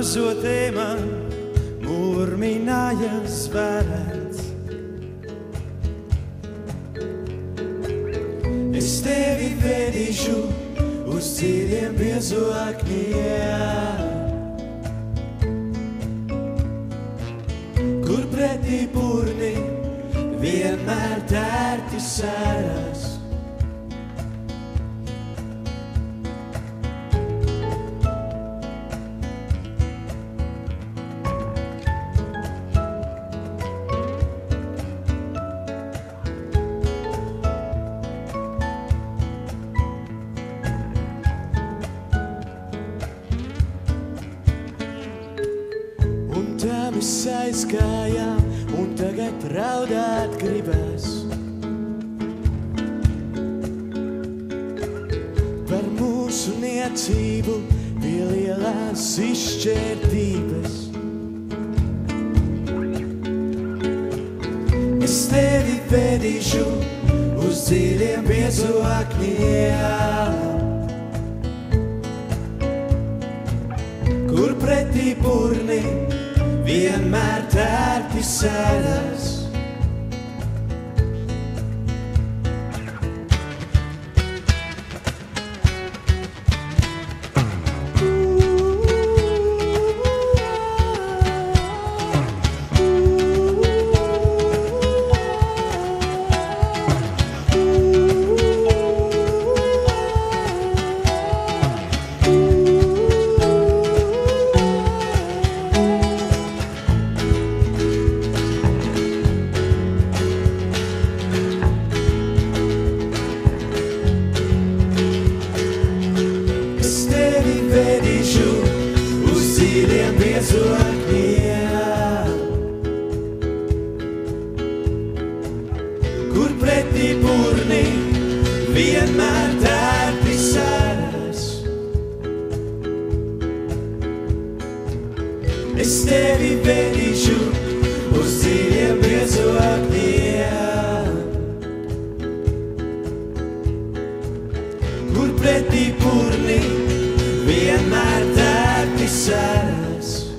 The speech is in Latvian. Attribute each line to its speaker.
Speaker 1: mazotē man murmināja Zvērēns. Es tevi vedīšu uz dziļiem biezu akniem, kur pretī purni vienmēr tērti sērās. Mēs aizgājām, un tagad raudāt gribas par mūsu niecību pie lielās izšķērtības. Es tevi vedīšu uz dziļiem biezu akniem, kur pretī purni vienmēr tērti sēdās. Kur pretī purni vienmēr tērti sēdās. Es tevi vedīšu uz dziļiem biezu akniem, kur pretī purni vienmēr tērti sēdās.